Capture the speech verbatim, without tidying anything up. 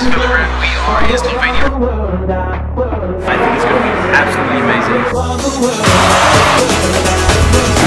discover who we are in Slovenia. I think it's going to be absolutely amazing.